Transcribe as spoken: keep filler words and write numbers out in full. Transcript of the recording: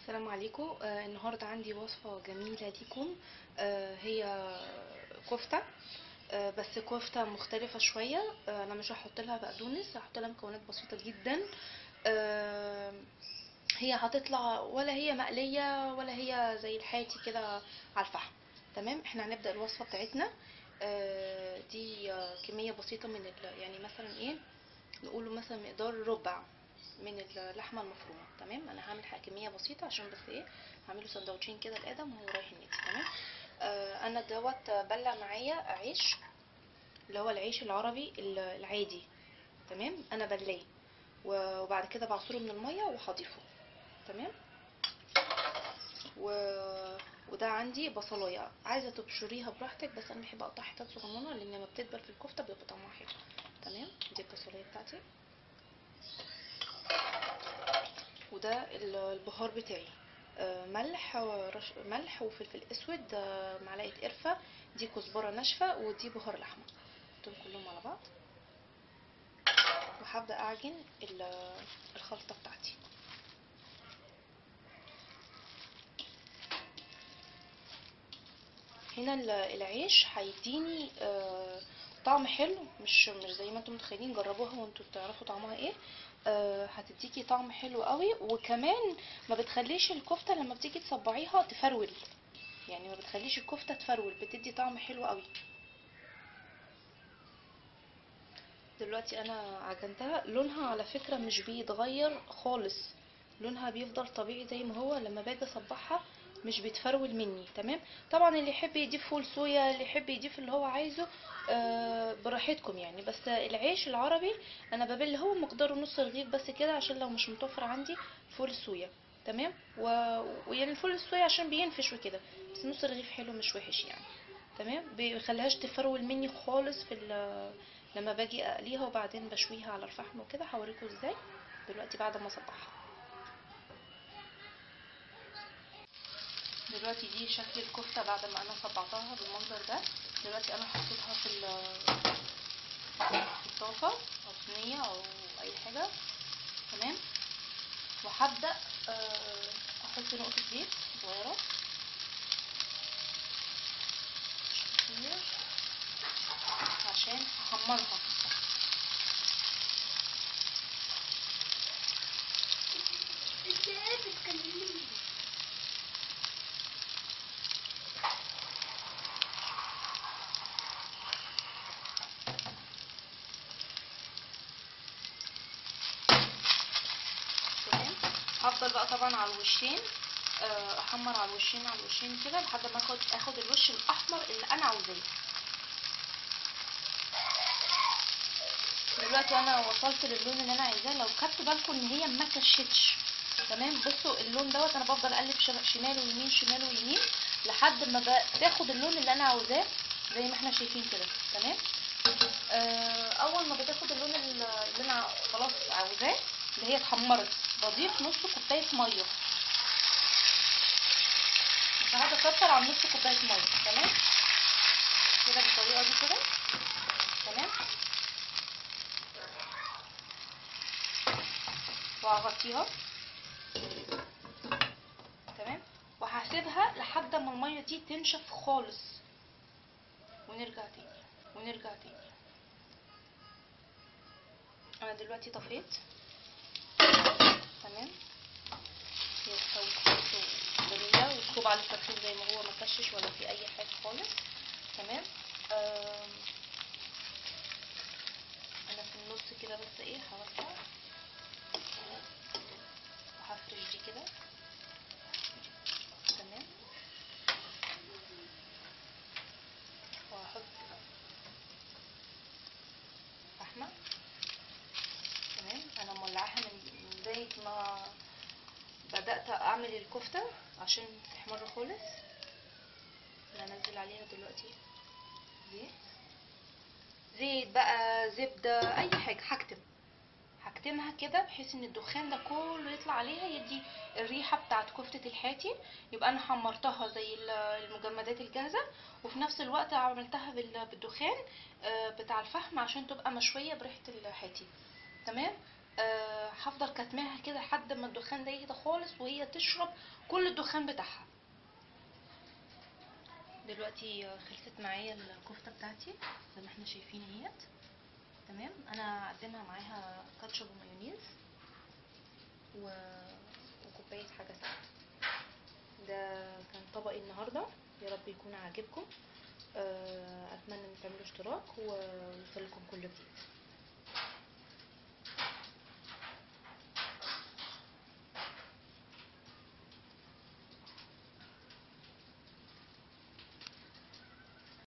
السلام عليكم. آه النهارده عندي وصفه جميله ليكم. آه هي كفته. آه بس كفته مختلفه شويه. آه انا مش هحط لها بقدونس، هحط لها مكونات بسيطه جدا. آه هي هتطلع ولا هي مقليه ولا هي زي الحاتي كده على الفحم. تمام، احنا هنبدا الوصفه بتاعتنا. آه دي آه كميه بسيطه من ال... يعني مثلا ايه، نقوله مثلا مقدار ربع من اللحمه المفرومه. تمام، انا هعمل حاجه كميه بسيطه عشان بس ايه، هعمله سندوتشين كده لادم وهو رايح النادي. تمام. آه انا دوت بلع معايا عيش، اللي هو العيش العربي العادي. تمام، انا بلاه وبعد كده بعصره من الميه وهضيفه. تمام. و... وده عندي بصلايه، عايزه تبشريها براحتك، بس انا بحب اقطع حتت صغننه لان لما بتدبل في الكفته بيبقى طعمها حلو. تمام، دي البصلايه بتاعتي، وده البهار بتاعي. آه، ملح ورش ملح وفلفل اسود، آه، معلقه قرفه، دي كزبره ناشفه، ودي بهار لحمه. دول كلهم على بعض وهبدا اعجن الخلطه بتاعتي. هنا العيش هيديني آه، طعم حلو، مش مش زي ما انتم متخيلين. جربوها وانتم تعرفوا طعمها ايه. آه، هتديكي طعم حلو قوي، وكمان ما بتخليش الكفته لما بتيجي تصبعيها تفرول، يعني ما بتخليش الكفته تفرول، بتدي طعم حلو قوي. دلوقتي انا عجنتها، لونها على فكره مش بيتغير خالص، لونها بيفضل طبيعي زي ما هو. لما باجي اصبعها مش بيتفرول مني. تمام. طبعا اللي يحب يضيف فول صويا، اللي يحب يضيف اللي هو عايزه، آه براحتكم يعني. بس العيش العربي انا ببل هو مقداره نص رغيف بس كده، عشان لو مش متوفر عندي فول صويا. تمام. و... ويعني الفول الصويا عشان بينفش وكده، بس نص رغيف حلو مش وحش يعني. تمام، بيخليهاش تفرول مني خالص في لما باجي اقليها وبعدين بشويها على الفحم وكده. هوريكم ازاي دلوقتي بعد ما اصبحها. دلوقتي دي شكل الكفته بعد ما انا صبعتها بالمنظر ده. دلوقتي انا حطيتها في في الطاسه او صينيه او اي حاجه. تمام، وهبدا احط نقطه زيت صغيره كتير عشان احمرها. هفضل بقى طبعا على الوشين، احمر على الوشين على الوشين كده لحد ما اخد اخد الوش الاحمر اللي انا عاوزاه. دلوقتي انا وصلت للون اللي انا عايزاه. لو خدتوا بالكم ان هي ما كشتش. تمام، بصوا اللون دوت انا بفضل اقلب شمال ويمين شمال ويمين لحد ما تاخد اللون اللي انا عاوزاه زي ما احنا شايفين كده. تمام. آه اول ما بتاخد اللون اللي انا خلاص عاوزاه، اللي هي اتحمرت، بضيف نص كوبايه ميه. مش هقعد اكتر عن نص كوبايه ميه. تمام كده بالطريقه دي كده. تمام، وهغطيها. تمام، وهسيبها لحد ما الميه دي تنشف خالص، ونرجع تاني ونرجع تاني. انا دلوقتي طفيت. تمام، هي استوت خالص وجميله، والصبع لسه فيه زي ما هو، ما كشش ولا في اي حاجه خالص. تمام. انا في النص كده بس ايه هوسع وهفرش دي كده. تمام، وهحط فحمه. تمام، انا مولعاها من بدايه ما بدات اعمل الكفته عشان تحمر خالص. انا هنزل عليها دلوقتي زيت، زيت بقى، زبده، اي حاجه. هكتم هكتمها كده بحيث ان الدخان ده كله يطلع عليها، يدي الريحه بتاعت كفته الحاتي. يبقى انا حمرتها زي المجمدات الجاهزه، وفي نفس الوقت عملتها بالدخان بتاع الفحم عشان تبقى مشويه بريحه الحاتي. تمام. آه، هفضل كاتماها كده لحد ما الدخان ده يهدى خالص وهي تشرب كل الدخان بتاعها. دلوقتي آه، خلصت معايا الكفته بتاعتي زي ما احنا شايفين اهيت. تمام، انا هقدمها معاها كاتشب ومايونيز و... وكوبايه حاجه ساقعه. ده كان طبقي النهارده، يا رب يكون عاجبكم. آه، اتمنى ان تعملوا اشتراك ويوصلكم كل جديد.